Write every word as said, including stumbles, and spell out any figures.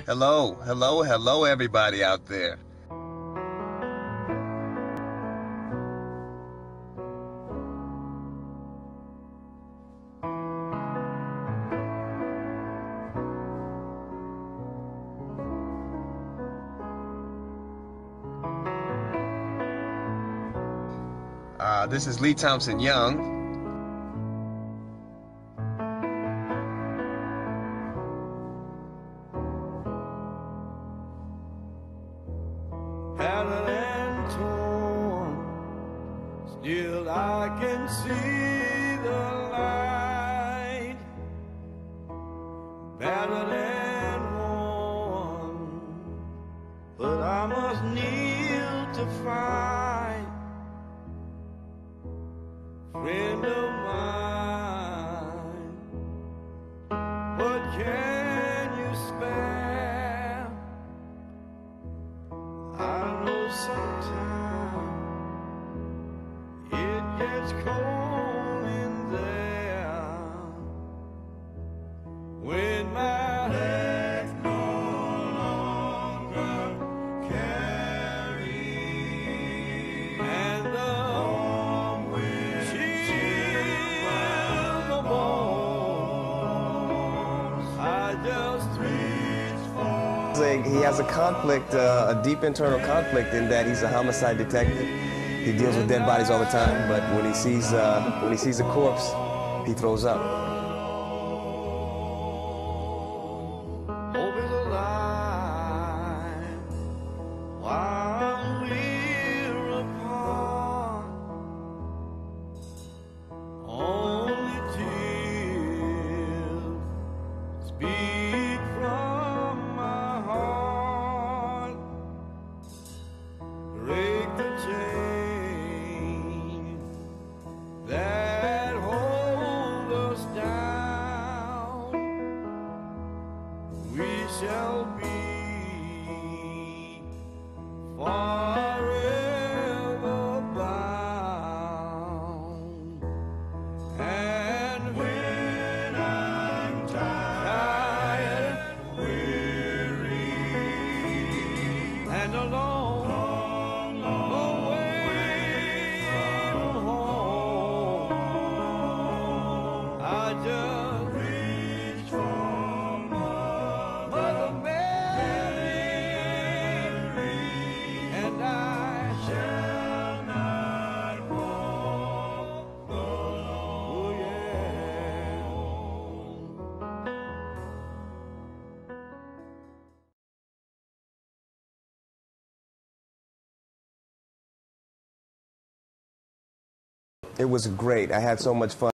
Hello, hello, hello, everybody out there. Uh, this is Lee Thompson Young. Battered and torn, still I can see the light. Battered and worn, but I must kneel to fight. Friend of mine, what can you spare? I know sometimes it gets cold in there when my legs no longer carry, and the warm wind chills my bones. I just reach for. He has a conflict, uh, a deep internal conflict, in that he's a homicide detective. He deals with dead bodies all the time, but when he sees uh, when he sees a corpse, he throws up. Hope is alive while we're apart. Only tears speak from my heart. Break the chain that hold us down. We shall be forever bound. And when I'm tired, weary, and alone, away from home, I just reach for Mother Mary, and I shall not walk alone. Oh, It was great. I had so much fun.